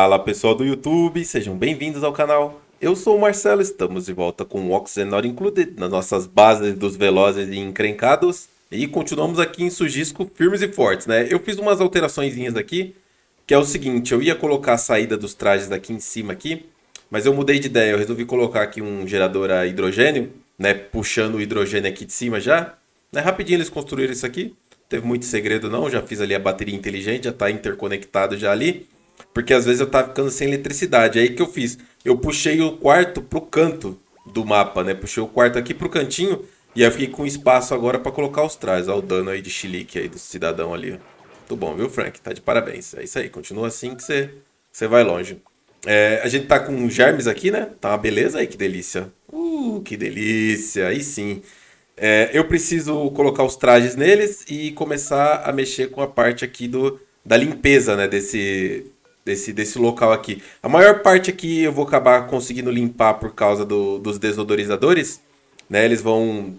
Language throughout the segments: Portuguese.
Fala pessoal do YouTube, sejam bem-vindos ao canal. Eu sou o Marcelo, estamos de volta com o Oxygen Not Included nas nossas bases dos velozes e encrencados. E continuamos aqui em Sujisco firmes e fortes, né? Eu fiz umas alteraçõezinhas aqui, que é o seguinte, eu ia colocar a saída dos trajes aqui em cima aqui, mas eu mudei de ideia, eu resolvi colocar aqui um gerador a hidrogênio, né? Puxando o hidrogênio aqui de cima já. Né? Rapidinho eles construíram isso aqui, não teve muito segredo não, já fiz ali a bateria inteligente, já está interconectado já ali. Porque às vezes eu tava ficando sem eletricidade. Aí que eu fiz? Eu puxei o quarto pro canto do mapa, né? Puxei o quarto aqui pro cantinho. E aí eu fiquei com espaço agora pra colocar os trajes. Olha o dano aí de chilique aí do cidadão ali. Muito bom, viu, Frank? Tá de parabéns. É isso aí, continua assim que você vai longe. A gente tá com germes aqui, né? Tá uma beleza aí, que delícia. Que delícia. Aí sim. Eu preciso colocar os trajes neles e começar a mexer com a parte aqui da limpeza, né? Desse local aqui. A maior parte aqui eu vou acabar conseguindo limpar por causa dos desodorizadores. Né? Eles vão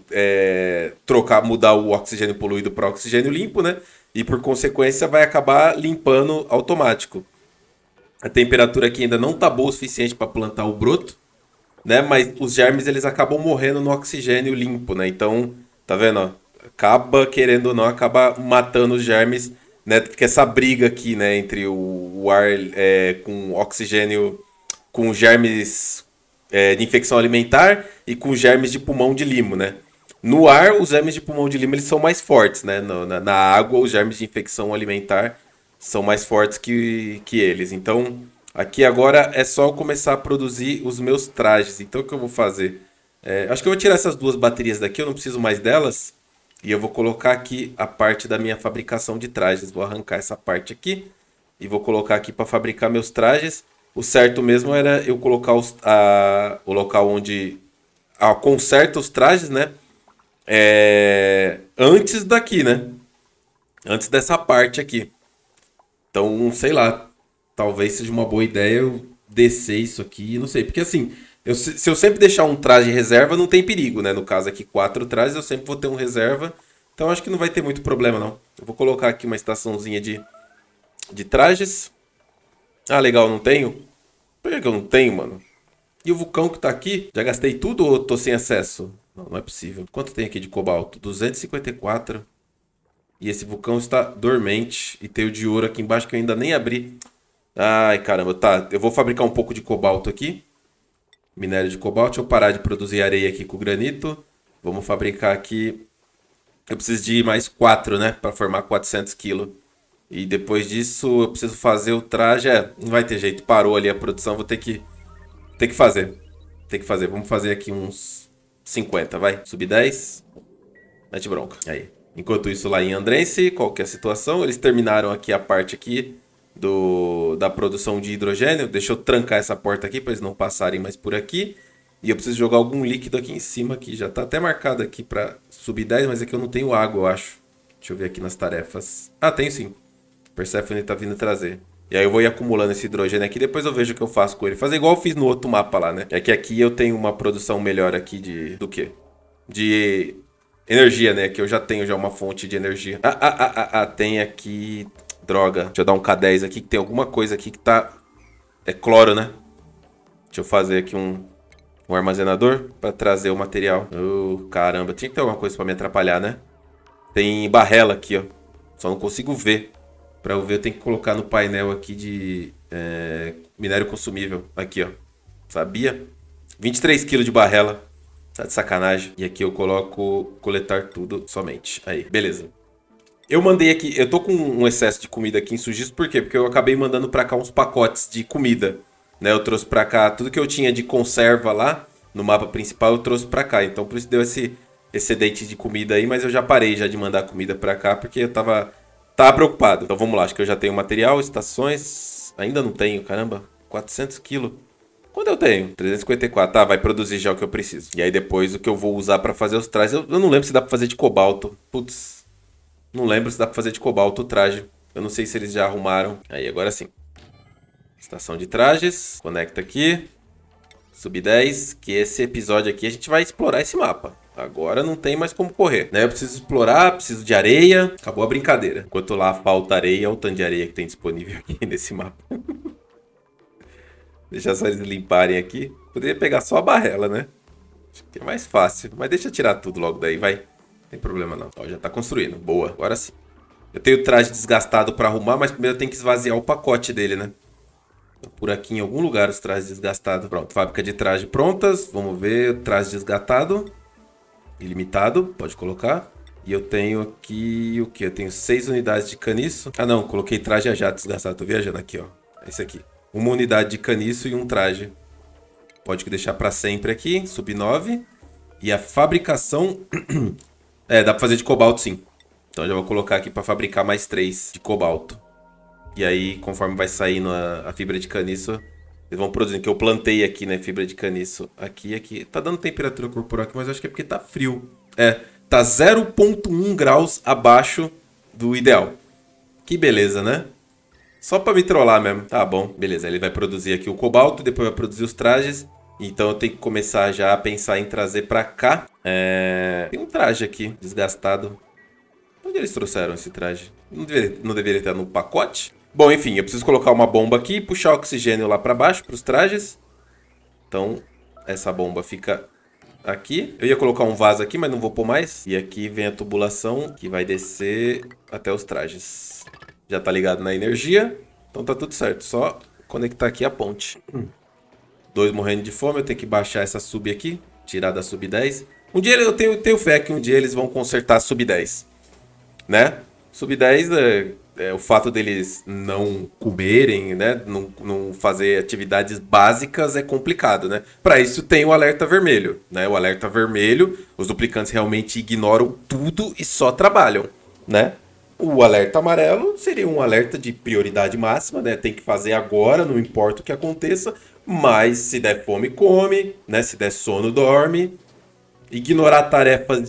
mudar o oxigênio poluído para oxigênio limpo, né? E por consequência vai acabar limpando automático. A temperatura aqui ainda não tá boa o suficiente para plantar o broto, né? Mas os germes eles acabam morrendo no oxigênio limpo, né? Então, tá vendo? Ó? Acaba, querendo ou não, acaba matando os germes, né? Porque essa briga aqui, né? Entre o ar com oxigênio, com germes de infecção alimentar e com germes de pulmão de limo, né? No ar, os germes de pulmão de limo eles são mais fortes, né? Na água, os germes de infecção alimentar são mais fortes que eles. Então, aqui agora é só eu começar a produzir os meus trajes. Então, o que eu vou fazer? Acho que eu vou tirar essas duas baterias daqui, eu não preciso mais delas. E eu vou colocar aqui a parte da minha fabricação de trajes. Vou arrancar essa parte aqui e vou colocar aqui para fabricar meus trajes. O certo mesmo era eu colocar o local onde conserta os trajes, né? Antes daqui, né? Antes dessa parte aqui. Então, sei lá, talvez seja uma boa ideia eu descer isso aqui, não sei. Porque assim, se eu sempre deixar um traje reserva, não tem perigo, né? No caso aqui, 4 trajes, eu sempre vou ter um reserva. Então, acho que não vai ter muito problema, não. Eu vou colocar aqui uma estaçãozinha de trajes. Ah, legal, não tenho? Por que eu não tenho, mano? E o vulcão que tá aqui? Já gastei tudo ou tô sem acesso? Não, não é possível. Quanto tem aqui de cobalto? 254. E esse vulcão está dormente. E tem o de ouro aqui embaixo que eu ainda nem abri. Ai, caramba. Tá, eu vou fabricar um pouco de cobalto aqui. Minério de cobalto. Deixa eu parar de produzir areia aqui com granito. Vamos fabricar aqui. Eu preciso de mais 4, né? Para formar 400 quilos. E depois disso eu preciso fazer o traje. Não vai ter jeito. Parou ali a produção. Vou ter que fazer. Tem que fazer. Vamos fazer aqui uns 50, vai. Subir 10. Mete bronca. Aí. Enquanto isso, lá em Andrense, qual que é a situação? Eles terminaram aqui a parte aqui da produção de hidrogênio. Deixa eu trancar essa porta aqui para eles não passarem mais por aqui. E eu preciso jogar algum líquido aqui em cima. Aqui. Já está até marcado aqui para subir 10, mas aqui eu não tenho água, eu acho. Deixa eu ver aqui nas tarefas. Ah, tenho sim. Persephone está vindo trazer. E aí eu vou ir acumulando esse hidrogênio aqui. Depois eu vejo o que eu faço com ele. Fazer igual eu fiz no outro mapa lá, né? É que aqui eu tenho uma produção melhor aqui do quê? De energia, né? Que eu já tenho uma fonte de energia. Tem aqui... Droga. Deixa eu dar um K10 aqui, que tem alguma coisa aqui que tá... É cloro, né? Deixa eu fazer aqui um armazenador pra trazer o material. Caramba. Tinha que ter alguma coisa pra me atrapalhar, né? Tem barrela aqui, ó. Só não consigo ver. Pra eu ver, eu tenho que colocar no painel aqui de minério consumível. Aqui, ó. Sabia? 23 kg de barrela. Tá de sacanagem. E aqui eu coloco coletar tudo somente. Aí, beleza. Eu mandei aqui, eu tô com um excesso de comida aqui em Sujisco, por quê? Porque eu acabei mandando pra cá uns pacotes de comida, né? Eu trouxe pra cá tudo que eu tinha de conserva lá, no mapa principal, eu trouxe pra cá. Então por isso deu esse excedente de comida aí, mas eu já parei já de mandar comida pra cá, porque eu tava preocupado. Então vamos lá, acho que eu já tenho material, estações, ainda não tenho, caramba, 400 quilos. Quando eu tenho? 354. Tá, vai produzir já o que eu preciso. E aí depois o que eu vou usar pra fazer os trajes. Eu não lembro se dá pra fazer de cobalto. Putz. Não lembro se dá pra fazer de cobalto o traje. Eu não sei se eles já arrumaram. Aí, agora sim. Estação de trajes. Conecta aqui. Sub 10. Que esse episódio aqui a gente vai explorar esse mapa. Agora não tem mais como correr, né? Eu preciso explorar, preciso de areia. Acabou a brincadeira. Enquanto lá falta areia, olha o tanto de areia que tem disponível aqui nesse mapa. Deixar só eles limparem aqui. Poderia pegar só a barrela, né? Acho que é mais fácil. Mas deixa eu tirar tudo logo daí, vai. Não tem problema não. Ó, já tá construindo. Boa, agora sim. Eu tenho o traje desgastado pra arrumar, mas primeiro eu tenho que esvaziar o pacote dele, né? Por aqui em algum lugar os trajes desgastados. Pronto, fábrica de traje prontas. Vamos ver, traje desgastado. Ilimitado, pode colocar. E eu tenho aqui o que? Eu tenho 6 unidades de caniço. Ah não, coloquei traje a jato desgastado. Tô viajando aqui, ó. É esse aqui. Uma unidade de caniço e um traje. Pode deixar para sempre aqui, sub 9. E a fabricação... dá para fazer de cobalto sim. Então já vou colocar aqui para fabricar mais 3 de cobalto. E aí, conforme vai saindo a fibra de caniço, eles vão produzindo. Que eu plantei aqui, né, fibra de caniço aqui e aqui. Tá dando temperatura corporal aqui, mas eu acho que é porque tá frio. Tá 0,1 graus abaixo do ideal. Que beleza, né? Só pra me trollar mesmo. Tá bom, beleza. Ele vai produzir aqui o cobalto, depois vai produzir os trajes. Então eu tenho que começar já a pensar em trazer pra cá. Tem um traje aqui, desgastado. Onde eles trouxeram esse traje? Não deveria estar no pacote? Bom, enfim, eu preciso colocar uma bomba aqui e puxar oxigênio lá pra baixo, pros trajes. Então, essa bomba fica aqui. Eu ia colocar um vaso aqui, mas não vou pôr mais. E aqui vem a tubulação que vai descer até os trajes. Já tá ligado na energia. Então tá tudo certo. Só conectar aqui a ponte. 2 morrendo de fome. Eu tenho que baixar essa sub aqui. Tirar da sub 10. Um dia eu tenho fé que um dia eles vão consertar a sub 10. Né? Sub 10 o fato deles não comerem, né? Não fazer atividades básicas é complicado, né? Para isso tem o alerta vermelho, né? O alerta vermelho, os duplicantes realmente ignoram tudo e só trabalham, né? O alerta amarelo seria um alerta de prioridade máxima, né? Tem que fazer agora, não importa o que aconteça, mas se der fome, come, né? Se der sono, dorme. Ignorar tarefas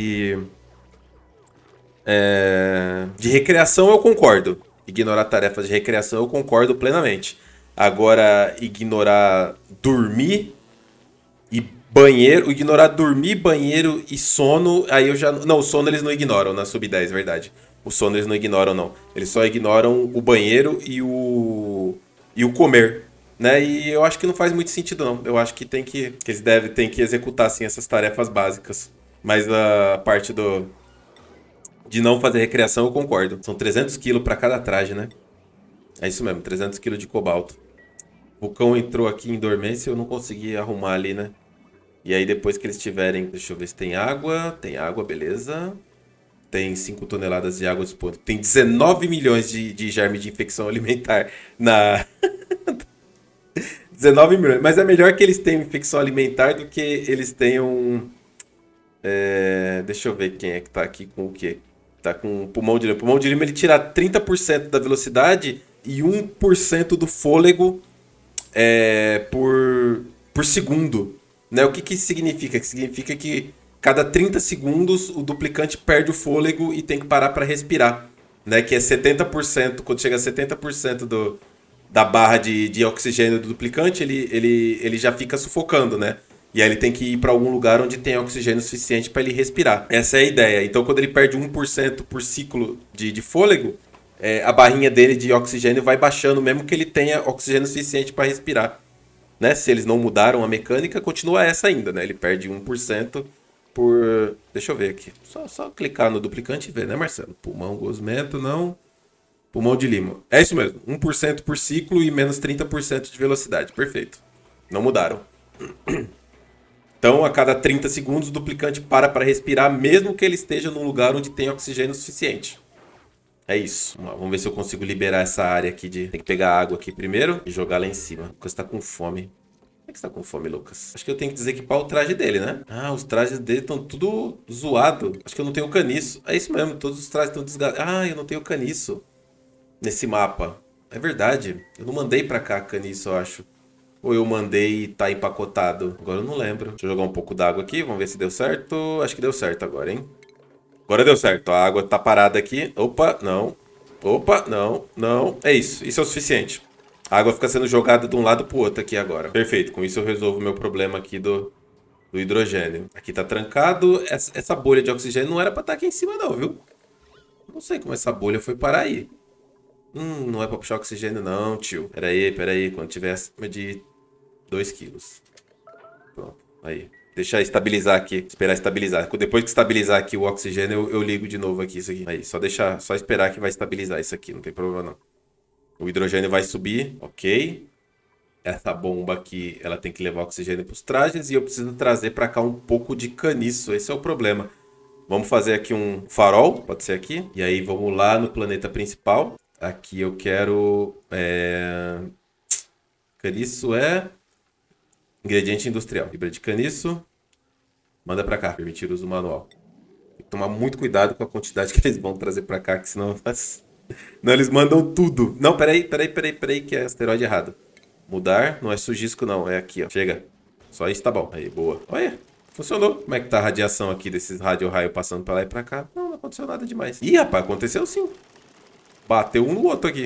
de recreação eu concordo. Ignorar tarefas de recreação eu concordo plenamente. Agora, ignorar dormir e banheiro. Ignorar dormir, banheiro e sono. Aí eu já. Não, o sono eles não ignoram na sub 10, verdade. O sono eles não ignoram, não. Eles só ignoram o banheiro e o comer. Né? E eu acho que não faz muito sentido, não. Eu acho que eles ter que executar assim, essas tarefas básicas. Mas a parte de não fazer recreação, eu concordo. São 300 quilos para cada traje, né? É isso mesmo, 300 quilos de cobalto. O vulcão entrou aqui em dormência, eu não consegui arrumar ali, né? E aí depois que eles tiverem... Deixa eu ver se tem água. Tem água, beleza. Tem 5 toneladas de água disponível. Tem 19 milhões de germes de infecção alimentar na... 19 milhões. Mas é melhor que eles tenham infecção alimentar do que eles tenham... Deixa eu ver quem é que tá aqui com o quê. Tá com pulmão de lima. Pulmão de lima ele tira 30% da velocidade e 1% do fôlego por segundo. Né? O que isso significa? Significa que cada 30 segundos o duplicante perde o fôlego e tem que parar para respirar. Né? Que é 70%. Quando chega a 70% da barra de oxigênio do duplicante, ele já fica sufocando, né? E aí ele tem que ir para algum lugar onde tem oxigênio suficiente para ele respirar. Essa é a ideia. Então quando ele perde 1% por ciclo de fôlego, a barrinha dele de oxigênio vai baixando, mesmo que ele tenha oxigênio suficiente para respirar. Né? Se eles não mudaram a mecânica, continua essa ainda, né? Ele perde 1% por... Deixa eu ver aqui. Só clicar no duplicante e ver, né, Marcelo? Pulmão gosmento, não. Pulmão de lima. É isso mesmo. 1% por ciclo e menos 30% de velocidade. Perfeito. Não mudaram. Então, a cada 30 segundos, o duplicante para respirar, mesmo que ele esteja num lugar onde tem oxigênio suficiente. É isso. Vamos ver se eu consigo liberar essa área aqui de... Tem que pegar água aqui primeiro e jogar lá em cima. O Lucas tá com fome. Como é que você tá com fome, Lucas? Acho que eu tenho que desequipar o traje dele, né? Ah, os trajes dele estão tudo zoado. Acho que eu não tenho caniço. É isso mesmo, todos os trajes estão desgastados. Ah, eu não tenho caniço nesse mapa. É verdade. Eu não mandei pra cá caniço, eu acho. Ou eu mandei e tá empacotado? Agora eu não lembro. Deixa eu jogar um pouco d'água aqui, vamos ver se deu certo. Acho que deu certo agora, hein? Agora deu certo. A água tá parada aqui. Opa, não. Opa, não, não. É isso. Isso é o suficiente. A água fica sendo jogada de um lado pro outro aqui agora. Perfeito. Com isso eu resolvo o meu problema aqui do hidrogênio. Aqui tá trancado. Essa bolha de oxigênio não era pra estar aqui em cima não, viu? Não sei como essa bolha foi parar aí. Não é pra puxar oxigênio não, tio. Pera aí. Quando tiver acima de 2 quilos. Pronto, aí. Deixa estabilizar aqui, esperar estabilizar. Depois que estabilizar aqui o oxigênio, eu ligo de novo aqui isso aqui. Aí, só esperar que vai estabilizar isso aqui, não tem problema não. O hidrogênio vai subir, ok. Essa bomba aqui, ela tem que levar oxigênio para os trajes e eu preciso trazer para cá um pouco de caniço, esse é o problema. Vamos fazer aqui um farol, pode ser aqui. E aí vamos lá no planeta principal. Aqui eu quero... Caniço é... Ingrediente industrial. Fibra de caniço. Manda pra cá. Permitir o uso manual. Tem que tomar muito cuidado com a quantidade que eles vão trazer pra cá, que senão... Não, eles mandam tudo. Não, peraí, que é asteroide errado. Mudar, não é sujisco não, é aqui, ó. Chega. Só isso tá bom. Aí, boa. Olha, funcionou. Como é que tá a radiação aqui desses raio passando pra lá e pra cá? Não aconteceu nada demais. Ih, rapaz, aconteceu sim. Bateu um no outro aqui.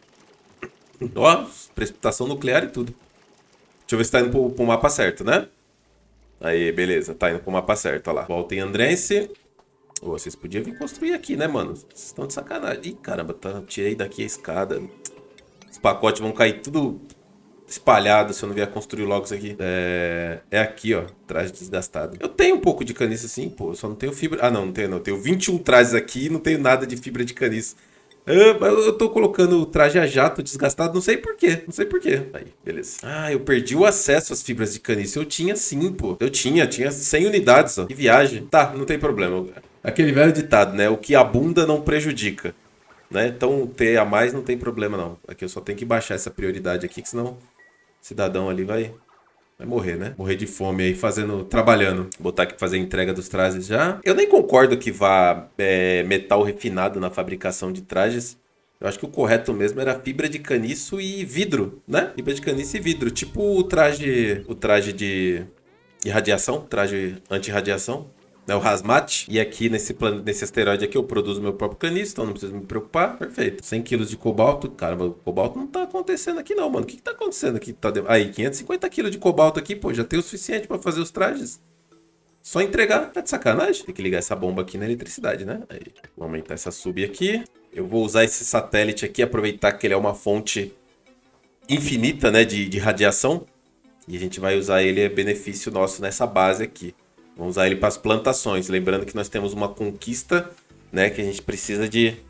Ó, precipitação nuclear e tudo. Deixa eu ver se tá indo pro mapa certo, né? Aí, beleza. Tá indo pro mapa certo, ó lá. Volta em Andrense. Ô, vocês podiam vir construir aqui, né, mano? Vocês estão de sacanagem. Ih, caramba, tirei daqui a escada. Os pacotes vão cair tudo espalhado se eu não vier construir logo isso aqui. É aqui, ó. Traje desgastado. Eu tenho um pouco de caniço assim, pô. Eu só não tenho fibra. Ah, não tenho não. Eu tenho 21 trajes aqui e não tenho nada de fibra de caniço. Eu tô colocando o traje a jato desgastado, não sei por quê. Não sei por quê. Aí, beleza. Ah, eu perdi o acesso às fibras de caniço. Eu tinha sim, pô. Eu tinha 100 unidades, ó. Que viagem. Tá, não tem problema. Aquele velho ditado, né? O que abunda não prejudica. Né? Então, ter a mais não tem problema, não. Aqui eu só tenho que baixar essa prioridade aqui, que senão o cidadão ali vai morrer, né? Morrer de fome aí, trabalhando. Vou botar aqui pra fazer a entrega dos trajes já. Eu nem concordo que vá metal refinado na fabricação de trajes. Eu acho que o correto mesmo era fibra de caniço e vidro, né? Fibra de caniço e vidro. Tipo o traje de radiação, traje anti-radiação. Né, o hazmat. E aqui nesse asteroide aqui eu produzo meu próprio caniço, então não preciso me preocupar. Perfeito. 100 quilos de cobalto. Caramba, o cobalto não tá acontecendo aqui não, mano. O que tá acontecendo aqui? Aí, 550 quilos de cobalto aqui, pô, já tem o suficiente pra fazer os trajes. Só entregar. Tá de sacanagem? Tem que ligar essa bomba aqui na eletricidade, né? Aí, vou aumentar essa sub aqui. Eu vou usar esse satélite aqui, aproveitar que ele é uma fonte infinita, né, de radiação. E a gente vai usar ele a benefício nosso nessa base aqui. Vamos usar ele para as plantações. Lembrando que nós temos uma conquista, né? Que a gente precisa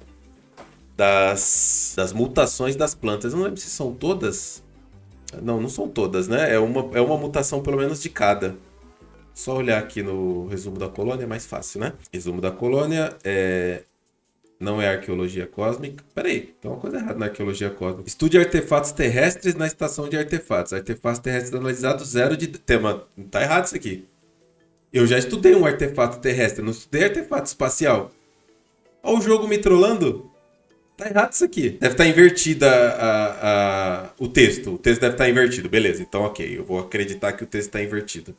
das mutações das plantas. Eu não lembro se são todas. Não são todas, né? É uma mutação pelo menos de cada. Só olhar aqui no resumo da colônia é mais fácil, né? Resumo da colônia não é arqueologia cósmica. Peraí, tem uma coisa errada na arqueologia cósmica. Estude artefatos terrestres na estação de artefatos. Artefatos terrestres analisados 0 de tema. Tá errado isso aqui. Eu já estudei um artefato terrestre, não estudei artefato espacial. Olha o jogo me trollando. Tá errado isso aqui. Deve estar invertida o texto. O texto deve estar invertido. Beleza, então ok. Eu vou acreditar que o texto está invertido.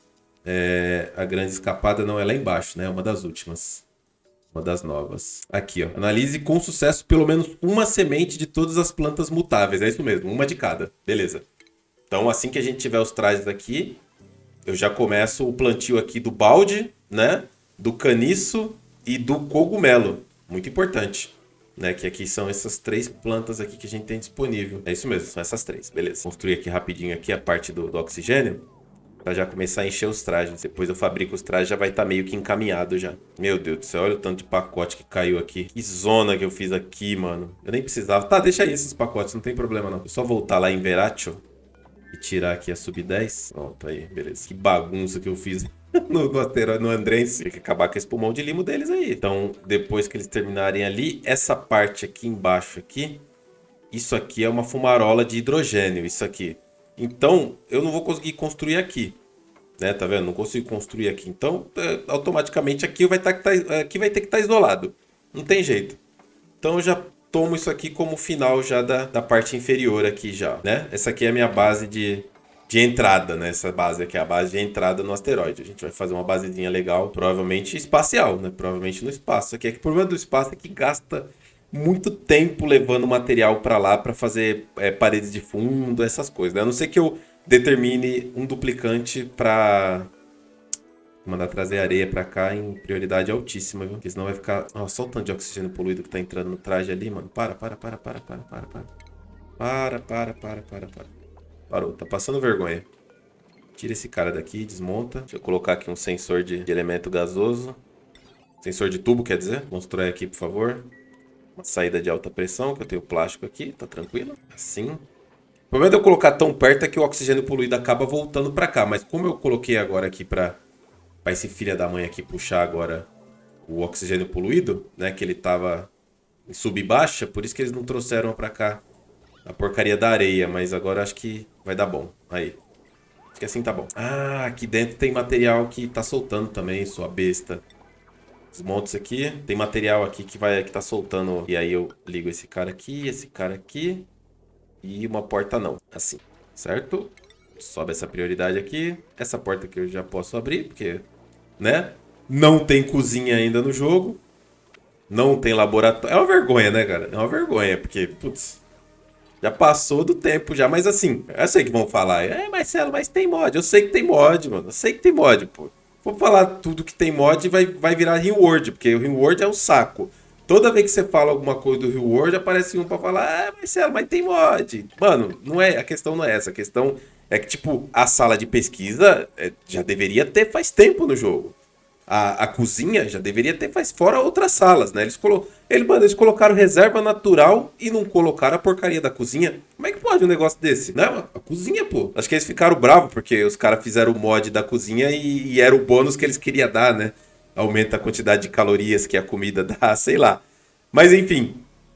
A grande escapada não é lá embaixo, né? É uma das últimas. Uma das novas. Aqui, ó. Analise com sucesso pelo menos uma semente de todas as plantas mutáveis. É isso mesmo, uma de cada. Beleza. Então assim que a gente tiver os trajes aqui... Eu já começo o plantio aqui do balde, né? Do caniço e do cogumelo. Muito importante. Né? Que aqui são essas 3 plantas aqui que a gente tem disponível. É isso mesmo, são essas 3. Beleza. Construir aqui rapidinho aqui a parte do oxigênio. Pra já começar a encher os trajes. Depois eu fabrico os trajes, já vai estar meio que encaminhado já. Meu Deus do céu, olha o tanto de pacote que caiu aqui. Que zona que eu fiz aqui, mano. Eu nem precisava. Tá, deixa aí esses pacotes, não tem problema não. É só voltar lá em Veratio. E tirar aqui a sub-10. Pronto, aí, beleza. Que bagunça que eu fiz no asteroide, no Andrense. Tem que acabar com esse pulmão de limo deles aí. Então, depois que eles terminarem ali, essa parte aqui embaixo aqui, isso aqui é uma fumarola de hidrogênio, isso aqui. Então, eu não vou conseguir construir aqui. Né, tá vendo? Não consigo construir aqui. Então, automaticamente aqui vai ter que estar isolado. Não tem jeito. Então, eu já... tomo isso aqui como final já da parte inferior aqui já, né? Essa aqui é a minha base de entrada, né? Essa base aqui é a base de entrada no asteroide. A gente vai fazer uma basezinha legal, provavelmente espacial, né? Provavelmente no espaço. Aqui é que o problema do espaço é que gasta muito tempo levando material para lá para fazer paredes de fundo, essas coisas, né? A não ser que eu determine um duplicante para... mandar trazer areia pra cá em prioridade altíssima, viu? Porque senão vai ficar... Nossa, só o tanto de oxigênio poluído que tá entrando no traje ali, mano. Para. Parou. Tá passando vergonha. Tira esse cara daqui, desmonta. Deixa eu colocar aqui um sensor de elemento gasoso. Sensor de tubo, quer dizer. Constrói aqui, por favor. Uma saída de alta pressão, que eu tenho plástico aqui. Tá tranquilo? Assim. O problema de eu colocar tão perto é que o oxigênio poluído acaba voltando pra cá. Mas como eu coloquei agora aqui pra esse filho da mãe aqui puxar agora o oxigênio poluído, né? Que ele tava em sub e baixa. Por isso que eles não trouxeram pra cá a porcaria da areia. Mas agora acho que vai dar bom. Aí. Acho que assim tá bom. Ah, aqui dentro tem material que tá soltando também, sua besta. Desmonta isso aqui. Tem material aqui que tá soltando. E aí eu ligo esse cara aqui. E uma porta não. Assim, certo? Sobe essa prioridade aqui. Essa porta aqui eu já posso abrir, porque, né? Não tem cozinha ainda no jogo. Não tem laboratório. É uma vergonha, né, cara? É uma vergonha, porque, putz... Já passou do tempo já, mas assim, eu sei que vão falar, Marcelo, mas tem mod. Eu sei que tem mod, mano. Eu sei que tem mod, pô. Vou falar tudo que tem mod vai virar reward, porque o reward é um saco. Toda vez que você fala alguma coisa do reward, aparece um pra falar, Marcelo, mas tem mod. Mano, a questão não é essa. A questão é que, tipo, a sala de pesquisa já deveria ter faz tempo no jogo. A cozinha já deveria ter faz fora outras salas, né? Eles colocaram reserva natural e não colocaram a porcaria da cozinha. Como é que pode um negócio desse? Não, a cozinha, pô. Acho que eles ficaram bravos porque os caras fizeram o mod da cozinha e era o bônus que eles queriam dar, né? Aumenta a quantidade de calorias que a comida dá, sei lá. Mas enfim,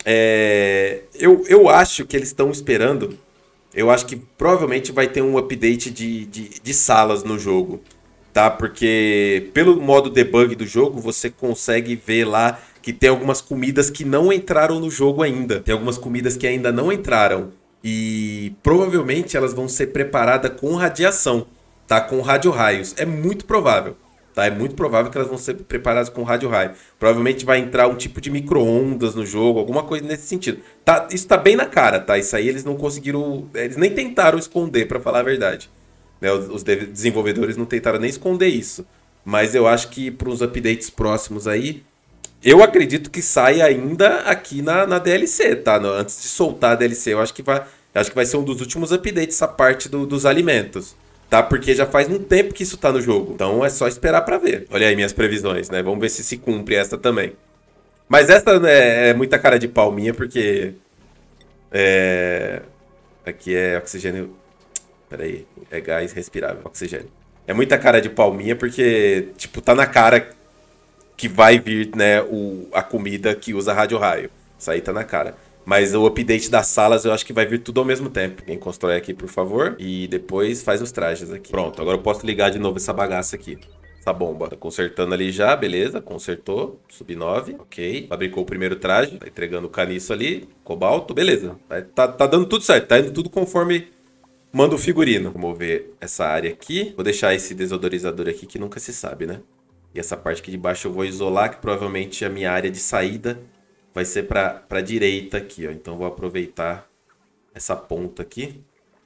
eu acho que eles estão esperando. Eu acho que provavelmente vai ter um update de salas no jogo. Tá? Porque pelo modo debug do jogo, você consegue ver lá que tem algumas comidas que não entraram no jogo ainda. Tem algumas comidas que ainda não entraram. E provavelmente elas vão ser preparadas com radiação, tá? Com radio-raios. É muito provável, tá? É muito provável que elas vão ser preparadas com radio-raio. Provavelmente vai entrar um tipo de micro-ondas no jogo, alguma coisa nesse sentido. Tá? Isso tá bem na cara, tá? Isso aí eles não conseguiram... Eles nem tentaram esconder, pra falar a verdade. Né, os desenvolvedores não tentaram nem esconder isso. Mas eu acho que para uns updates próximos aí, eu acredito que sai ainda aqui na DLC, tá? Antes de soltar a DLC, eu acho que vai ser um dos últimos updates essa parte dos alimentos. Tá? Porque já faz um tempo que isso tá no jogo. Então é só esperar para ver. Olha aí minhas previsões, né? Vamos ver se cumpre essa também. Mas essa é muita cara de palminha, porque... Aqui é oxigênio... Peraí, é gás respirável, oxigênio. É muita cara de palminha porque, tipo, tá na cara que vai vir, né, a comida que usa rádio-raio. Isso aí tá na cara. Mas o update das salas eu acho que vai vir tudo ao mesmo tempo. Quem constrói aqui, por favor. E depois faz os trajes aqui. Pronto, agora eu posso ligar de novo essa bagaça aqui. Essa bomba. Tá consertando ali já, beleza. Consertou. Sub 9, ok. Fabricou o primeiro traje. Tá entregando o caniço ali. Cobalto, beleza. Tá dando tudo certo. Tá indo tudo conforme... Manda o figurino. Vou mover essa área aqui. Vou deixar esse desodorizador aqui que nunca se sabe, né? E essa parte aqui de baixo eu vou isolar, que provavelmente a minha área de saída vai ser para a direita aqui, ó. Então eu vou aproveitar essa ponta aqui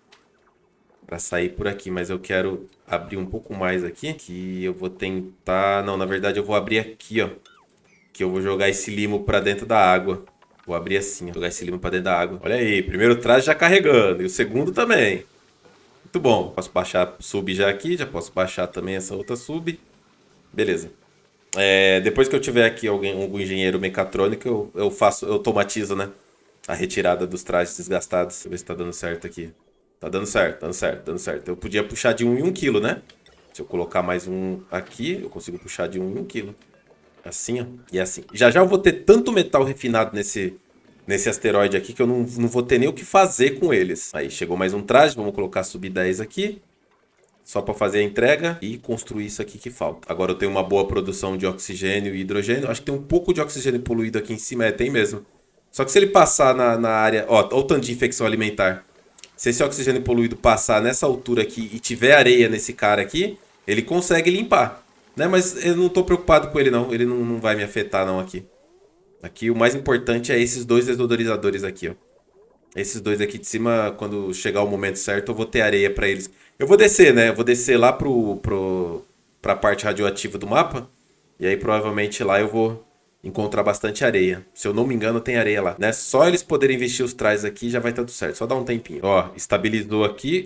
para sair por aqui. Mas eu quero abrir um pouco mais aqui, que eu vou tentar... Não, na verdade eu vou abrir aqui, ó. Que eu vou jogar esse limo para dentro da água. Vou abrir assim, ó. Jogar esse limo para dentro da água. Olha aí, primeiro traje já carregando. E o segundo também. Muito bom. Posso baixar sub já aqui. Já posso baixar também essa outra sub. Beleza. Depois que eu tiver aqui algum engenheiro mecatrônico, eu automatizo, né? A retirada dos trajes desgastados. Deixa eu ver se tá dando certo aqui. Tá dando certo, dando certo, dando certo. Eu podia puxar de 1 em 1 quilo, né? Se eu colocar mais um aqui, eu consigo puxar de 1 em 1 quilo. Assim, ó. E assim. Já eu vou ter tanto metal refinado nesse asteroide aqui que eu não vou ter nem o que fazer com eles. Aí, chegou mais um traje. Vamos colocar sub 10 aqui. Só para fazer a entrega e construir isso aqui que falta. Agora eu tenho uma boa produção de oxigênio e hidrogênio. Acho que tem um pouco de oxigênio poluído aqui em cima. Tem mesmo. Só que se ele passar na área... Ó, o tanto de infecção alimentar. Se esse oxigênio poluído passar nessa altura aqui e tiver areia nesse cara aqui, ele consegue limpar. Né? Mas eu não tô preocupado com ele, não. Ele não vai me afetar, não, aqui. Aqui o mais importante é esses dois desodorizadores aqui, ó. Esses dois aqui de cima, quando chegar o momento certo, eu vou ter areia pra eles. Eu vou descer, né? Eu vou descer lá pra parte radioativa do mapa. E aí, provavelmente, lá eu encontrar bastante areia. Se eu não me engano, tem areia lá, né? Só eles poderem investir os trajes aqui já vai estar tudo certo. Só dá um tempinho. Ó, estabilizou aqui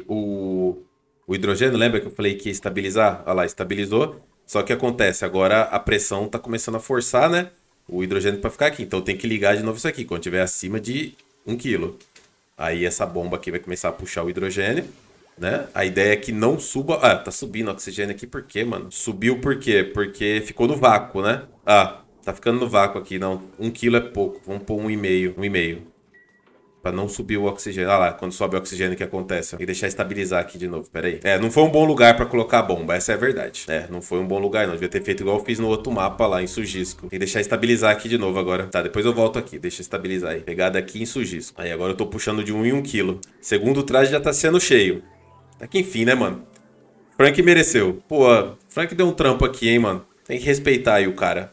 o hidrogênio. Lembra que eu falei que ia estabilizar? Olha lá, estabilizou. Só que acontece, agora a pressão tá começando a forçar, né? O hidrogênio para ficar aqui. Então tem que ligar de novo isso aqui, quando tiver acima de 1 kg. Aí essa bomba aqui vai começar a puxar o hidrogênio, né? A ideia é que não suba... Ah, tá subindo o oxigênio aqui por quê, mano? Subiu por quê? Porque ficou no vácuo, né? Ah, tá ficando no vácuo aqui, não. 1 kg é pouco. Vamos pôr 1,5. 1,5. Pra não subir o oxigênio. Ah lá, quando sobe o oxigênio, o que acontece? Tem que deixar estabilizar aqui de novo. Pera aí. É, não foi um bom lugar pra colocar a bomba. Essa é a verdade. É, não foi um bom lugar, não. Devia ter feito igual eu fiz no outro mapa lá, em Sujisco. Tem que deixar estabilizar aqui de novo agora. Tá, depois eu volto aqui. Deixa estabilizar aí. Pegada aqui em Sujisco. Aí, agora eu tô puxando de 1 em 1 kg. Segundo traje já tá sendo cheio. Até que enfim, né, mano? Frank mereceu. Pô, Frank deu um trampo aqui, hein, mano? Tem que respeitar aí o cara.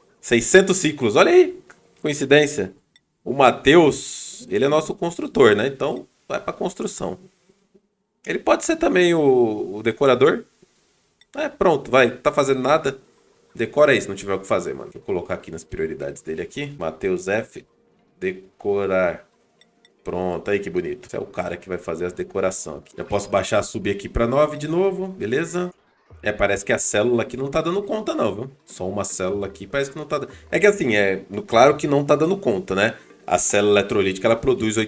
600 ciclos. Olha aí. Coincidência. O Matheus, ele é nosso construtor, né? Então, vai pra construção. Ele pode ser também o decorador. É, pronto, vai. Tá fazendo nada. Decora aí se não tiver o que fazer, mano. Deixa eu colocar aqui nas prioridades dele aqui. Matheus F. Decorar. Pronto, aí que bonito. Esse é o cara que vai fazer as decorações aqui. Eu posso baixar, subir aqui pra 9 de novo, beleza? É, parece que a célula aqui não tá dando conta não, viu? Só uma célula aqui parece que não tá dando... É que assim, claro que não tá dando conta, né? A célula eletrolítica, ela produz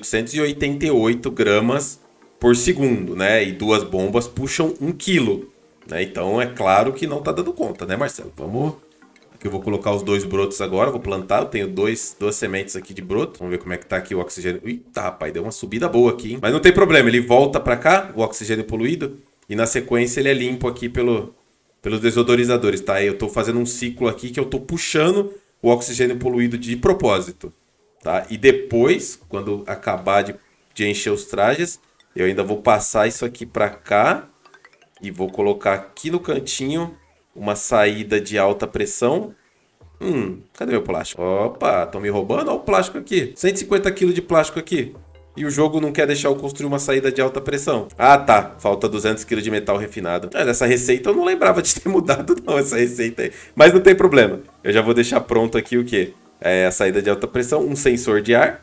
888 gramas por segundo, né? E duas bombas puxam 1 quilo, né? Então é claro que não tá dando conta, né, Marcelo? Vamos... Aqui eu vou colocar os 2 brotos agora, vou plantar. Eu tenho duas sementes aqui de broto. Vamos ver como é que tá aqui o oxigênio. Eita, rapaz, deu uma subida boa aqui, hein? Mas não tem problema, ele volta pra cá, o oxigênio poluído. E na sequência ele é limpo aqui pelos desodorizadores, tá? Eu tô fazendo um ciclo aqui que eu tô puxando o oxigênio poluído de propósito, tá? E depois, quando acabar de encher os trajes, eu ainda vou passar isso aqui pra cá. E vou colocar aqui no cantinho uma saída de alta pressão. Cadê meu plástico? Opa, estão me roubando? Olha o plástico aqui. 150 kg de plástico aqui. E o jogo não quer deixar eu construir uma saída de alta pressão. Ah, tá. Falta 200 kg de metal refinado. Mas essa receita eu não lembrava de ter mudado, não, essa receita aí. Mas não tem problema. Eu já vou deixar pronto aqui o quê? É a saída de alta pressão, um sensor de ar.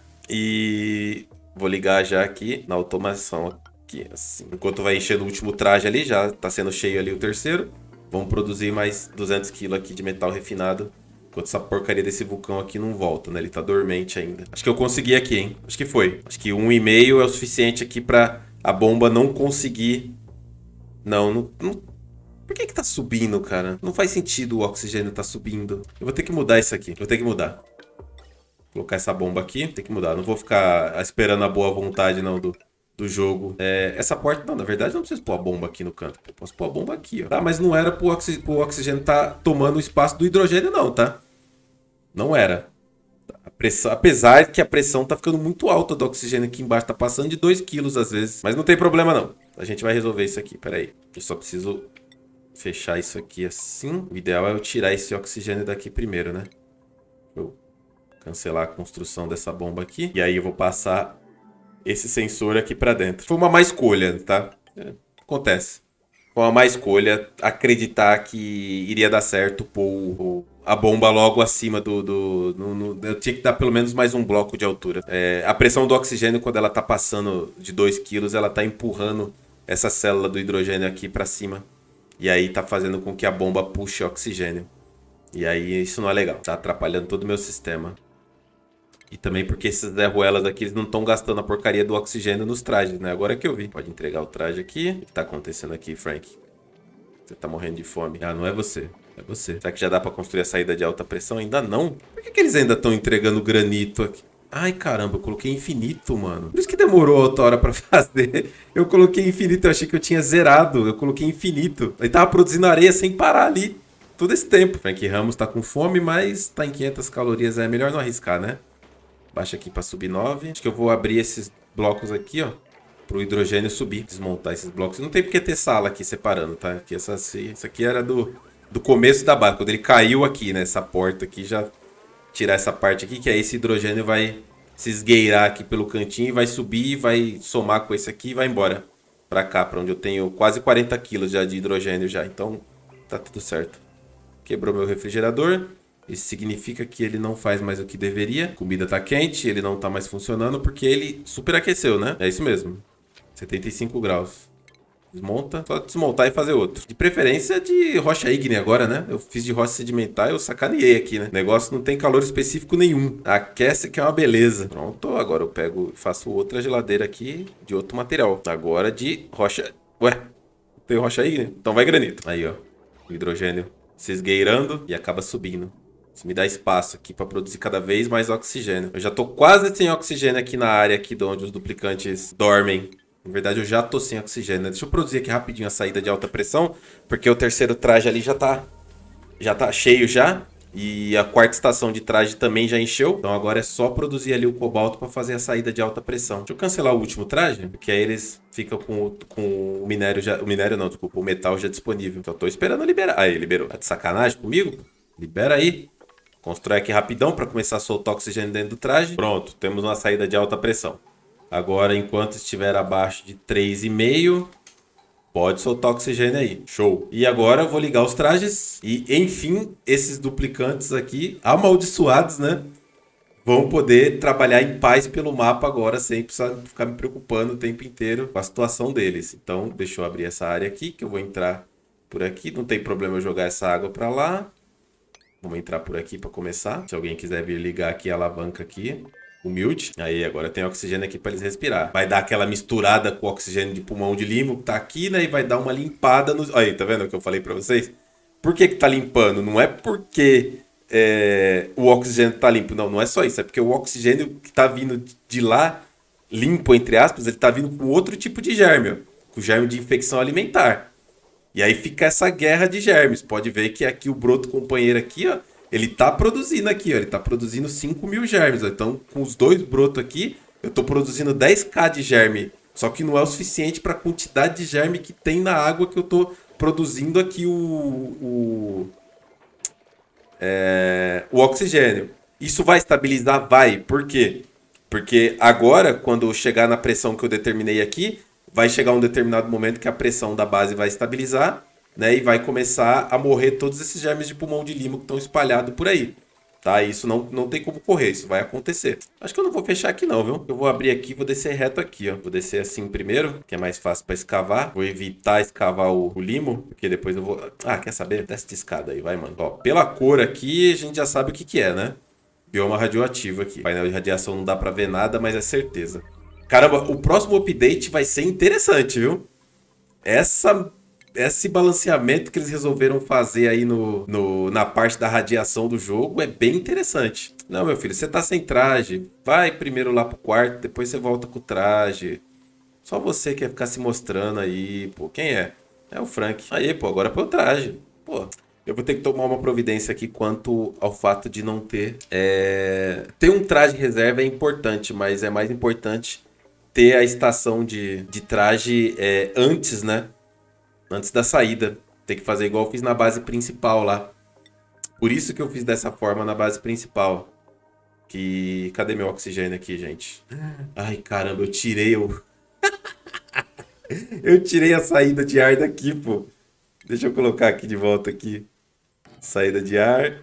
E vou ligar já aqui na automação. Aqui, assim. Enquanto vai enchendo o último traje ali, já tá sendo cheio ali o terceiro. Vamos produzir mais 200 kg aqui de metal refinado. Enquanto essa porcaria desse vulcão aqui não volta, né? Ele tá dormente ainda. Acho que eu consegui aqui, hein? Acho que foi. Acho que 1,5 é o suficiente aqui pra a bomba não conseguir... Não. Por que tá subindo, cara? Não faz sentido o oxigênio tá subindo. Eu vou ter que mudar isso aqui. Vou ter que mudar. Vou colocar essa bomba aqui. Tem que mudar. Não vou ficar esperando a boa vontade, não, do jogo. Essa porta, não, na verdade não preciso pôr a bomba aqui no canto. Eu posso pôr a bomba aqui, ó. Tá, mas não era pro oxigênio tá tomando o espaço do hidrogênio, não, tá? Não era. A pressão, apesar que a pressão tá ficando muito alta do oxigênio aqui embaixo. Tá passando de 2 quilos às vezes. Mas não tem problema, não. A gente vai resolver isso aqui, peraí. Eu só preciso fechar isso aqui assim. O ideal é eu tirar esse oxigênio daqui primeiro, né? Eu cancelar a construção dessa bomba aqui. E aí eu vou passar esse sensor aqui pra dentro. Foi uma má escolha, tá? Acontece. Foi uma má escolha acreditar que iria dar certo pôr a bomba logo acima eu tinha que dar pelo menos mais um bloco de altura. A pressão do oxigênio, quando ela tá passando de 2 quilos, ela tá empurrando essa célula do hidrogênio aqui pra cima. E aí tá fazendo com que a bomba puxe oxigênio. E aí isso não é legal. Tá atrapalhando todo o meu sistema. E também porque esses Zé Ruelas aqui, eles não estão gastando a porcaria do oxigênio nos trajes, né? Agora que eu vi. Pode entregar o traje aqui. O que tá acontecendo aqui, Frank? Você tá morrendo de fome. Ah, não é você. É você. Será que já dá pra construir a saída de alta pressão? Ainda não? Por que eles ainda estão entregando granito aqui? Ai, caramba, eu coloquei infinito, mano. Por isso que demorou outra hora pra fazer. Eu coloquei infinito, eu achei que eu tinha zerado. Eu coloquei infinito. Ele tava produzindo areia sem parar ali. Todo esse tempo. Frank Ramos tá com fome, mas tá em 500 calorias. É melhor não arriscar, né? Baixa aqui para subir 9. Acho que eu vou abrir esses blocos aqui, ó. Pro hidrogênio subir. Desmontar esses blocos. Não tem porque ter sala aqui separando, tá? Aqui, essa aqui era do começo da base. Quando ele caiu aqui, né? Essa porta aqui, já tirar essa parte aqui. Que aí esse hidrogênio vai se esgueirar aqui pelo cantinho. Vai subir, vai somar com esse aqui e vai embora. Pra cá, pra onde eu tenho quase 40 quilos já de hidrogênio já. Então, tá tudo certo. Quebrou meu refrigerador. Isso significa que ele não faz mais o que deveria. A comida tá quente, ele não tá mais funcionando porque ele superaqueceu, né? É isso mesmo. 75 graus. Desmonta, só desmontar e fazer outro. De preferência de rocha ígnea agora, né? Eu fiz de rocha sedimentar, eu sacaneei aqui, né? O negócio não tem calor específico nenhum. Aquece que é uma beleza. Pronto, agora eu pego e faço outra geladeira aqui de outro material. Agora de rocha... Ué, tem rocha ígnea? Então vai granito. Aí, ó. O hidrogênio se esgueirando e acaba subindo. Isso me dá espaço aqui para produzir cada vez mais oxigênio. Eu já tô quase sem oxigênio aqui na área aqui de onde os duplicantes dormem. Na verdade, eu já tô sem oxigênio, né? Deixa eu produzir aqui rapidinho a saída de alta pressão, porque o terceiro traje ali já tá cheio já. E a quarta estação de traje também já encheu. Então agora é só produzir ali o cobalto para fazer a saída de alta pressão. Deixa eu cancelar o último traje, porque aí eles ficam com o minério já... O minério não, desculpa, o metal já disponível. Então eu tô esperando liberar. Aí, liberou. Tá de sacanagem comigo? Libera aí. Constrói aqui rapidão para começar a soltar oxigênio dentro do traje. Pronto, temos uma saída de alta pressão. Agora, enquanto estiver abaixo de 3,5, pode soltar oxigênio aí. Show. E agora eu vou ligar os trajes. E, enfim, esses duplicantes aqui, amaldiçoados, né? Vão poder trabalhar em paz pelo mapa agora, sem precisar ficar me preocupando o tempo inteiro com a situação deles. Então, deixa eu abrir essa área aqui, que eu vou entrar por aqui. Não tem problema eu jogar essa água para lá. Vamos entrar por aqui para começar. Se alguém quiser vir ligar aqui a alavanca aqui. Humilde. Aí, agora tem oxigênio aqui para eles respirar. Vai dar aquela misturada com o oxigênio de pulmão de limo que tá aqui, né? E vai dar uma limpada nos... Aí, tá vendo o que eu falei para vocês? Por que tá limpando? Não é porque o oxigênio tá limpo. Não, não é só isso. É porque o oxigênio que tá vindo de lá, limpo, entre aspas, ele tá vindo com outro tipo de germe, ó. Com germe de infecção alimentar. E aí fica essa guerra de germes. Pode ver que aqui o broto companheiro aqui, ó, ele tá produzindo aqui, ó. Ele tá produzindo 5.000 germes. Ó. Então, com os dois brotos aqui, eu tô produzindo 10k de germe. Só que não é o suficiente para a quantidade de germe que tem na água que eu tô produzindo aqui o oxigênio. Isso vai estabilizar? Vai. Por quê? Porque agora, quando chegar na pressão que eu determinei aqui, vai chegar um determinado momento que a pressão da base vai estabilizar, né? E vai começar a morrer todos esses germes de pulmão de limo que estão espalhados por aí. Tá? Isso não tem como correr, isso vai acontecer. Acho que eu não vou fechar aqui não, viu? Eu vou abrir aqui e vou descer reto aqui, ó. Vou descer assim primeiro, que é mais fácil para escavar. Vou evitar escavar o limo, porque depois eu vou... Ah, quer saber? Desce de escada aí, vai, mano. Ó, pela cor aqui, a gente já sabe o que é, né? Bioma radioativo aqui. Painel de radiação não dá para ver nada, mas é certeza. Caramba, o próximo update vai ser interessante, viu? Esse balanceamento que eles resolveram fazer aí na parte da radiação do jogo é bem interessante. Não, meu filho, você tá sem traje. Vai primeiro lá pro quarto, depois você volta com o traje. Só você quer ficar se mostrando aí, pô. Quem é? É o Frank. Aí, pô, agora põe o traje. Pô, eu vou ter que tomar uma providência aqui quanto ao fato de não ter... Ter um traje reserva é importante, mas é mais importante ter a estação de traje antes, né? Antes da saída. Tem que fazer igual eu fiz na base principal lá. Por isso que eu fiz dessa forma na base principal. Cadê meu oxigênio aqui, gente? Ai, caramba, eu tirei o... Eu tirei a saída de ar daqui, pô. Deixa eu colocar aqui de volta aqui. Saída de ar.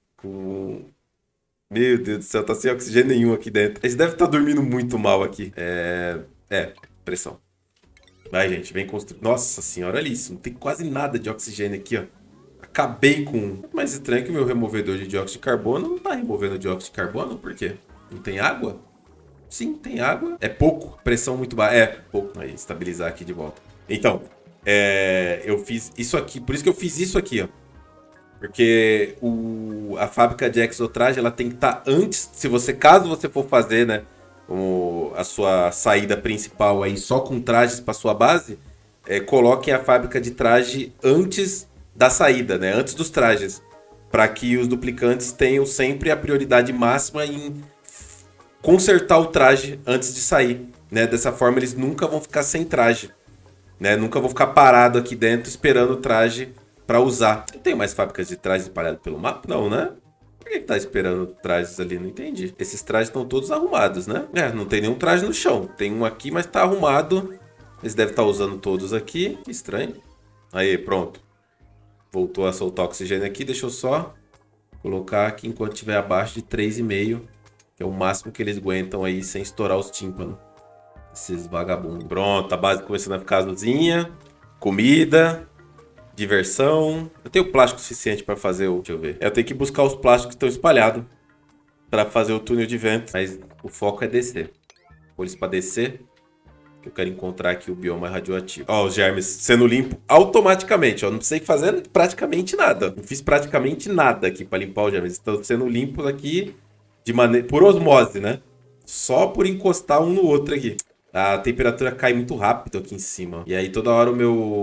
Meu Deus do céu, tá sem oxigênio nenhum aqui dentro. Eles devem estar dormindo muito mal aqui. Pressão. Vai, gente, vem construir. Nossa senhora, olha isso. Não tem quase nada de oxigênio aqui, ó. Acabei com... Mais estranho que o meu removedor de dióxido de carbono não tá removendo dióxido de carbono. Por quê? Não tem água? Sim, tem água. É pouco. Pressão muito baixa. Pouco. Aí, estabilizar aqui de volta. Então, eu fiz isso aqui. Por isso que eu fiz isso aqui, ó. Porque a fábrica de exotraje, ela tem que estar antes... Caso você for fazer, né? A sua saída principal aí só com trajes para sua base, coloquem a fábrica de traje antes da saída, né? Antes dos trajes, para que os duplicantes tenham sempre a prioridade máxima em consertar o traje antes de sair, né? Dessa forma eles nunca vão ficar sem traje, né? Nunca vão ficar parado aqui dentro esperando o traje para usar. Não tem mais fábricas de trajes espalhadas pelo mapa? Não, né? Por que tá esperando trajes ali? Não entendi. Esses trajes estão todos arrumados, né? Não tem nenhum traje no chão. Tem um aqui, mas tá arrumado. Eles devem estar usando todos aqui. Que estranho. Aí, pronto. Voltou a soltar oxigênio aqui. Deixa eu só Colocar aqui enquanto estiver abaixo de 3,5, que é o máximo que eles aguentam aí sem estourar os tímpanos. Esses vagabundos. Pronto, a base começando a ficar azulzinha. Comida. Diversão. Eu tenho plástico suficiente para fazer o... Deixa eu ver. Eu tenho que buscar os plásticos que estão espalhados para fazer o túnel de vento. Mas o foco é descer. Por isso para descer. Que eu quero encontrar aqui o bioma radioativo. Ó, os germes sendo limpo automaticamente. Ó, não precisei fazer praticamente nada. Não fiz praticamente nada aqui para limpar os germes. Estão sendo limpos aqui de maneira... por osmose, né? Só por encostar um no outro aqui. A temperatura cai muito rápido aqui em cima. E aí toda hora o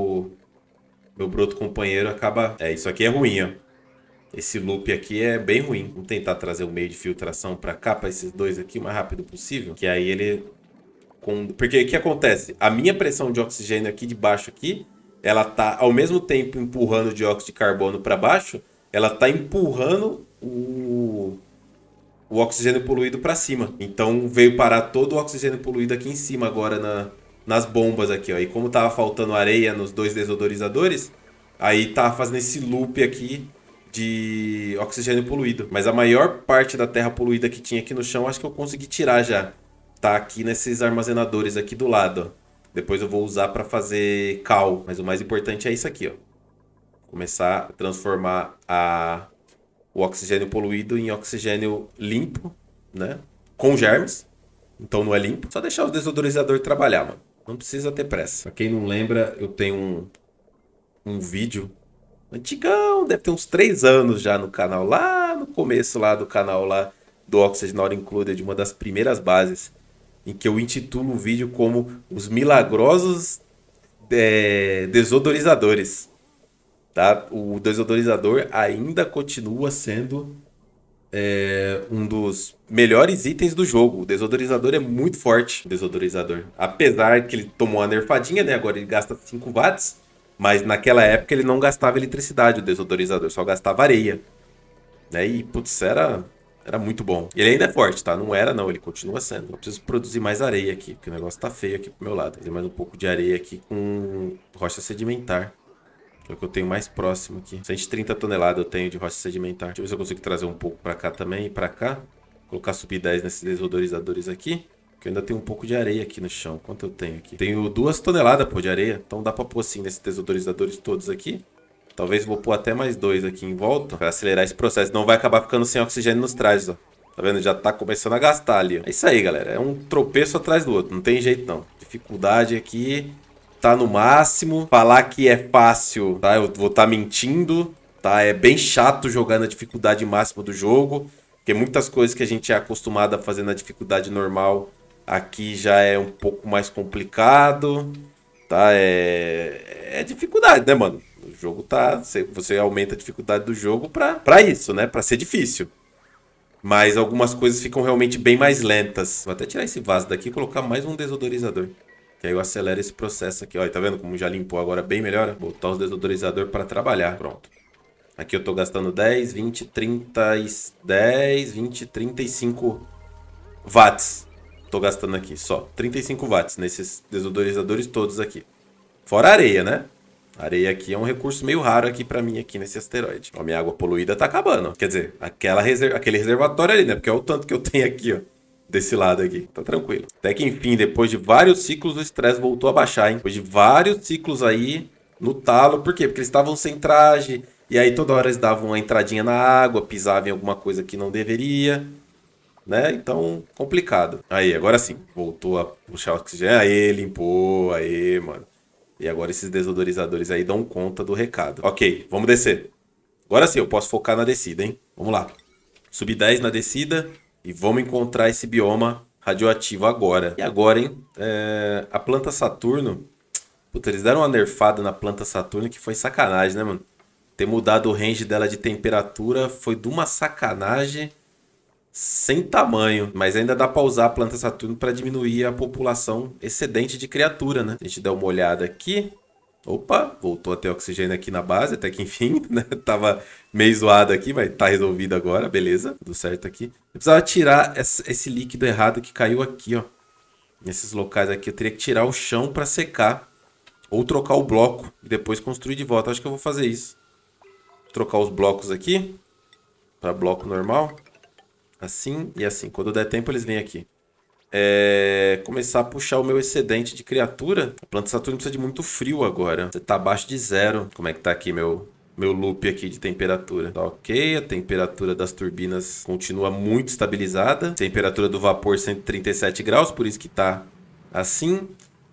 meu broto companheiro acaba... isso aqui é ruim, ó. Esse loop aqui é bem ruim. Vamos tentar trazer o meio de filtração para cá, para esses dois aqui, o mais rápido possível. Que aí ele... Porque o que acontece? A minha pressão de oxigênio aqui de baixo aqui, ela tá ao mesmo tempo empurrando o dióxido de carbono para baixo, ela tá empurrando o oxigênio poluído para cima. Então veio parar todo o oxigênio poluído aqui em cima agora nas bombas aqui, ó. E como tava faltando areia nos dois desodorizadores, aí tava fazendo esse loop aqui de oxigênio poluído. Mas a maior parte da terra poluída que tinha aqui no chão, acho que eu consegui tirar já. Tá aqui nesses armazenadores aqui do lado, ó. Depois eu vou usar para fazer cal. Mas o mais importante é isso aqui, ó. Começar a transformar o oxigênio poluído em oxigênio limpo, né? Com germes. Então não é limpo. Só deixar o desodorizador trabalhar, mano. Não precisa ter pressa. Pra quem não lembra, eu tenho um vídeo antigão, deve ter uns 3 anos já no canal. Lá no começo lá do canal lá do Oxygen Not Included, uma das primeiras bases, em que eu intitulo o vídeo como Os Milagrosos Desodorizadores. Tá? O desodorizador ainda continua sendo um dos melhores itens do jogo. O desodorizador é muito forte, o desodorizador. Apesar que ele tomou uma nerfadinha, né? Agora ele gasta 5 watts, mas naquela época ele não gastava eletricidade, o desodorizador, só gastava areia. Né? E, putz, era muito bom. Ele ainda é forte, tá? Não era, não. Ele continua sendo. Eu preciso produzir mais areia aqui, porque o negócio tá feio aqui pro meu lado. Fazer mais um pouco de areia aqui com rocha sedimentar. Que é o que eu tenho mais próximo aqui. 130 toneladas eu tenho de rocha sedimentar. Deixa eu ver se eu consigo trazer um pouco pra cá também e pra cá. Colocar sub 10 nesses desodorizadores aqui. Que eu ainda tenho um pouco de areia aqui no chão. Quanto eu tenho aqui? Tenho 2 toneladas, pô, de areia. Então dá pra pôr assim nesses desodorizadores todos aqui. Talvez vou pôr até mais 2 aqui em volta para acelerar esse processo. Não vai acabar ficando sem oxigênio nos trajes, ó. Tá vendo? Já tá começando a gastar ali, ó. É isso aí, galera. É um tropeço atrás do outro. Não tem jeito, não. Dificuldade aqui tá no máximo. Falar que é fácil, tá? Eu vou estar mentindo, tá? É bem chato jogar na dificuldade máxima do jogo. Porque muitas coisas que a gente é acostumado a fazer na dificuldade normal, aqui já é um pouco mais complicado, tá? É dificuldade, né, mano? O jogo tá... Você aumenta a dificuldade do jogo pra isso, né? Pra ser difícil. Mas algumas coisas ficam realmente bem mais lentas. Vou até tirar esse vaso daqui e colocar mais um desodorizador. Que aí eu acelero esse processo aqui. Olha, tá vendo como já limpou agora bem melhor? Vou botar os desodorizadores para trabalhar. Pronto. Aqui eu tô gastando 10, 20, 30... 10, 20, 35 watts. Tô gastando aqui só. 35 watts nesses desodorizadores todos aqui. Fora a areia, né? A areia aqui é um recurso meio raro aqui pra mim, aqui nesse asteroide. Ó, minha água poluída tá acabando. Quer dizer, aquele reservatório ali, né? Porque é o tanto que eu tenho aqui, ó. Desse lado aqui. Tá tranquilo. Até que, enfim, depois de vários ciclos, o estresse voltou a baixar, hein? Depois de vários ciclos aí, no talo. Por quê? Porque eles estavam sem traje. E aí toda hora eles davam uma entradinha na água, pisavam em alguma coisa que não deveria. Né? Então, complicado. Aí, agora sim. Voltou a puxar o oxigênio. Aí, limpou. Aí, mano. E agora esses desodorizadores aí dão conta do recado. Ok, vamos descer. Agora sim, eu posso focar na descida, hein? Vamos lá. Subir 10 na descida e vamos encontrar esse bioma radioativo agora. E agora, hein? A planta Saturno... Puta, eles deram uma nerfada na planta Saturno que foi sacanagem, né, mano? Ter mudado o range dela de temperatura foi de uma sacanagem sem tamanho. Mas ainda dá pra usar a planta Saturno pra diminuir a população excedente de criatura, né? Se a gente der uma olhada aqui... Opa, voltou a ter oxigênio aqui na base, até que enfim, né? Tava meio zoado aqui, mas tá resolvido agora, beleza. Tudo certo aqui. Eu precisava tirar esse líquido errado que caiu aqui, ó. Nesses locais aqui, eu teria que tirar o chão pra secar. Ou trocar o bloco e depois construir de volta. Acho que eu vou fazer isso. Trocar os blocos aqui. para bloco normal. Assim e assim. Quando der tempo, eles vêm aqui. Começar a puxar o meu excedente de criatura. A planta Saturno precisa de muito frio agora. Você tá abaixo de 0. Como é que tá aqui meu loop aqui de temperatura? Tá ok. A temperatura das turbinas continua muito estabilizada. Temperatura do vapor 137 graus, por isso que tá assim.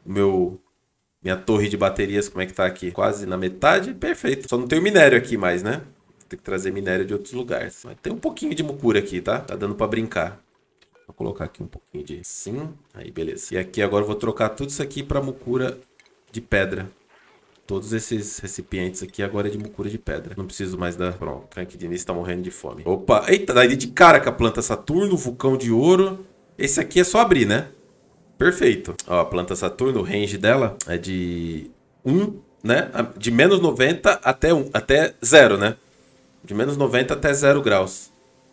Minha torre de baterias, como é que tá aqui? Quase na metade. Perfeito. Só não tem o minério aqui mais, né? Tem que trazer minério de outros lugares. Mas tem um pouquinho de mucura aqui, tá? Tá dando pra brincar. Vou colocar aqui um pouquinho de sim. Aí, beleza. E aqui agora eu vou trocar tudo isso aqui pra mucura de pedra. Todos esses recipientes aqui agora é de mucura de pedra. Não preciso mais da... Pronto. Frank Diniz tá morrendo de fome. Opa! Eita, daí de cara com a planta Saturno, vulcão de ouro. Esse aqui é só abrir, né? Perfeito. Ó, a planta Saturno, o range dela é de 1, né? De menos 90 até 0, né? De menos 90 até 0 graus.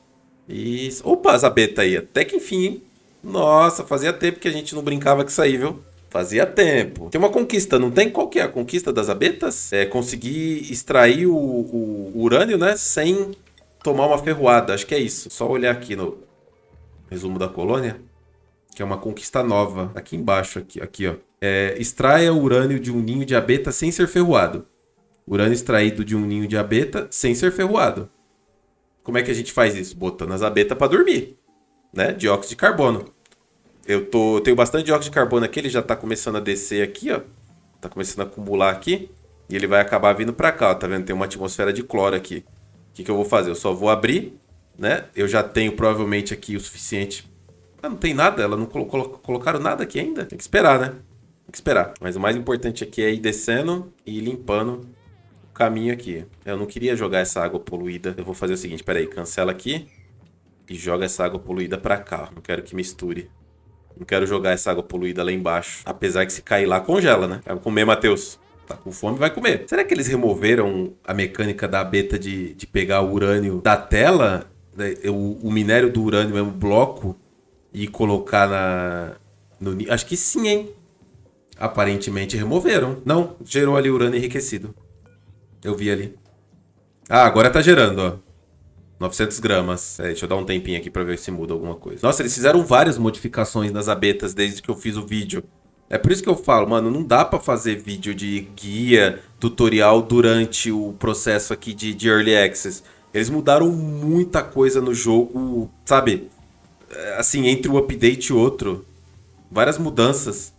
Isso. Opa, as abetas aí. Até que enfim, hein? Nossa, fazia tempo que a gente não brincava com isso aí, viu? Fazia tempo. Tem uma conquista, não tem? Qual que é a conquista das abetas? É conseguir extrair o urânio, né? Sem tomar uma ferroada. Acho que é isso. Só olhar aqui no resumo da colônia. Que é uma conquista nova. Aqui embaixo, aqui ó. Extraia o urânio de um ninho de abeta sem ser ferroado. Urânio extraído de um ninho de abeta sem ser ferroado. Como é que a gente faz isso? Botando as abetas para dormir, né? Dióxido de carbono. Eu tenho bastante dióxido de carbono aqui, ele já tá começando a descer aqui, ó. Tá começando a acumular aqui. E ele vai acabar vindo para cá, ó. Tá vendo? Tem uma atmosfera de cloro aqui. O que eu vou fazer? Eu só vou abrir, né? Eu já tenho provavelmente aqui o suficiente. Ah, não tem nada, ela não colocaram nada aqui ainda. Tem que esperar, né? Tem que esperar. Mas o mais importante aqui é ir descendo e ir limpando caminho aqui. Eu não queria jogar essa água poluída. Eu vou fazer o seguinte, peraí, cancela aqui e joga essa água poluída pra cá. Não quero que misture. Não quero jogar essa água poluída lá embaixo. Apesar que se cair lá, congela, né? Vai comer, Matheus. Tá com fome, vai comer. Será que eles removeram a mecânica da abeta de pegar o urânio da tela? O minério do urânio mesmo, bloco, e colocar acho que sim, hein? Aparentemente removeram. Não, gerou ali urânio enriquecido. Eu vi ali. Ah, agora tá gerando, ó. 900 gramas. Deixa eu dar um tempinho aqui pra ver se muda alguma coisa. Nossa, eles fizeram várias modificações nas abetas desde que eu fiz o vídeo. É por isso que eu falo, mano, não dá pra fazer vídeo de guia, tutorial durante o processo aqui de Early Access. Eles mudaram muita coisa no jogo, sabe? Assim, entre um update e outro. Várias mudanças.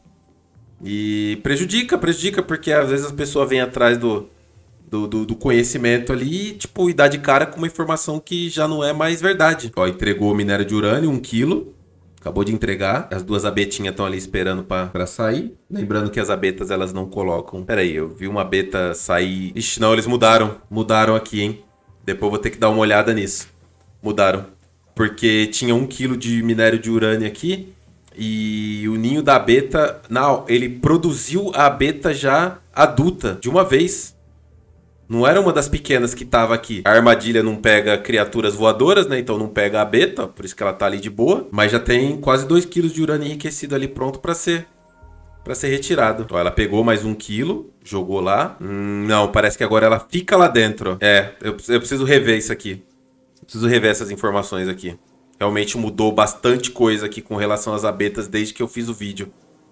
E prejudica, porque às vezes a pessoa vem atrás do conhecimento ali, tipo, e dá de cara com uma informação que já não é mais verdade. Ó, entregou o minério de urânio, 1 quilo. Acabou de entregar. As duas abetinhas estão ali esperando pra sair. Lembrando que as abetas, elas não colocam... Pera aí, eu vi uma abeta sair... Ixi, não, eles mudaram. Mudaram aqui, hein? Depois eu vou ter que dar uma olhada nisso. Mudaram. Porque tinha 1 quilo de minério de urânio aqui. E o ninho da abeta... Não, ele produziu a abeta já adulta, de uma vez. Não era uma das pequenas que tava aqui. A armadilha não pega criaturas voadoras, né? Então não pega a abeta, por isso que ela tá ali de boa. Mas já tem quase 2 quilos de urânio enriquecido ali pronto pra ser retirado. Então ela pegou mais 1 quilo, jogou lá. Não, parece que agora ela fica lá dentro. Eu preciso rever isso aqui. Preciso rever essas informações aqui. Realmente mudou bastante coisa aqui com relação às abetas desde que eu fiz o vídeo.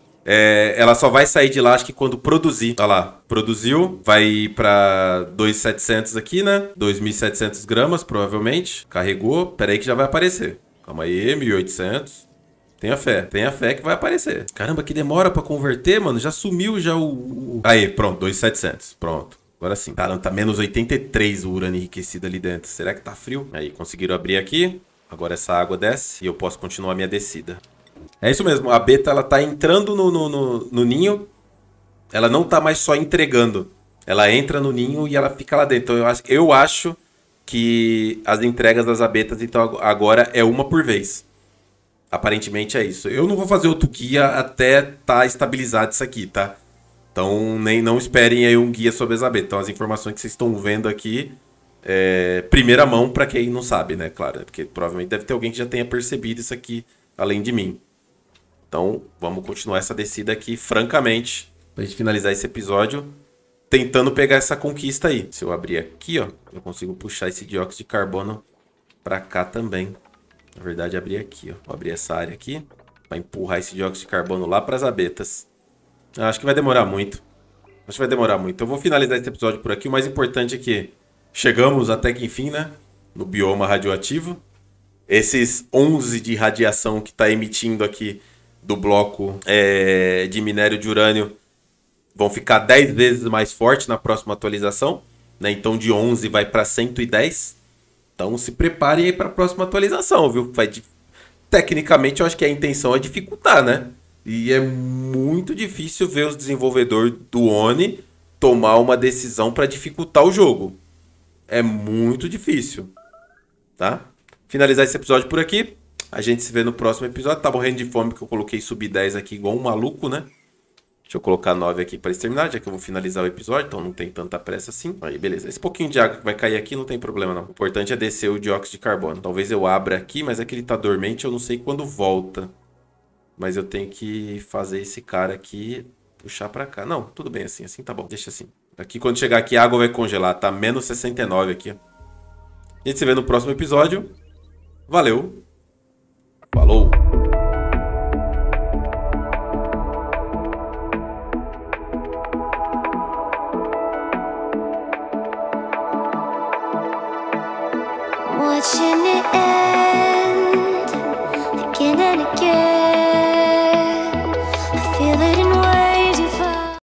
Ela só vai sair de lá, acho que quando produzir. Olha lá, produziu, vai pra 2.700 aqui, né? 2.700 gramas, provavelmente. Carregou, pera aí que já vai aparecer. Calma aí, 1.800. Tenha fé que vai aparecer. Caramba, que demora pra converter, mano. Já sumiu já Aí, pronto, 2.700, pronto. Agora sim. Caramba, tá menos 83 o urânio enriquecido ali dentro. Será que tá frio? Aí, conseguiram abrir aqui. Agora essa água desce e eu posso continuar a minha descida. É isso mesmo, a abeta ela tá entrando no ninho, ela não tá mais só entregando, ela entra no ninho e ela fica lá dentro. Então eu acho que as entregas das abetas então agora é uma por vez. Aparentemente é isso. Eu não vou fazer outro guia até tá estabilizado isso aqui, tá? Então não esperem aí um guia sobre as abetas. Então as informações que vocês estão vendo aqui primeira mão pra quem não sabe, né? Claro, porque provavelmente deve ter alguém que já tenha percebido isso aqui além de mim. Então, vamos continuar essa descida aqui, francamente, pra gente finalizar esse episódio, tentando pegar essa conquista aí. Se eu abrir aqui, ó, eu consigo puxar esse dióxido de carbono pra cá também. Na verdade, abrir aqui, ó. Vou abrir essa área aqui pra empurrar esse dióxido de carbono lá pras abetas. Acho que vai demorar muito. Acho que vai demorar muito. Eu vou finalizar esse episódio por aqui. O mais importante é que chegamos até que enfim, né? No bioma radioativo. Esses 11 de radiação que está emitindo aqui do bloco de minério de urânio vão ficar 10 vezes mais forte na próxima atualização. Né? Então de 11 vai para 110. Então se prepare aí para a próxima atualização, viu? Tecnicamente eu acho que a intenção é dificultar, né? E é muito difícil ver os desenvolvedores do ONI tomar uma decisão para dificultar o jogo. É muito difícil, tá? Finalizar esse episódio por aqui. A gente se vê no próximo episódio. Tá morrendo de fome porque eu coloquei sub 10 aqui igual um maluco, né? Deixa eu colocar 9 aqui para exterminar, já que eu vou finalizar o episódio, então não tem tanta pressa assim. Aí, beleza. Esse pouquinho de água que vai cair aqui não tem problema, não. O importante é descer o dióxido de carbono. Talvez eu abra aqui, mas é que ele tá dormente, eu não sei quando volta. Mas eu tenho que fazer esse cara aqui puxar para cá. Não, tudo bem assim. Assim tá bom. Deixa assim. Aqui, quando chegar aqui, a água vai congelar. Tá menos 69 aqui, ó. A gente se vê no próximo episódio. Valeu. Falou. Watching it end.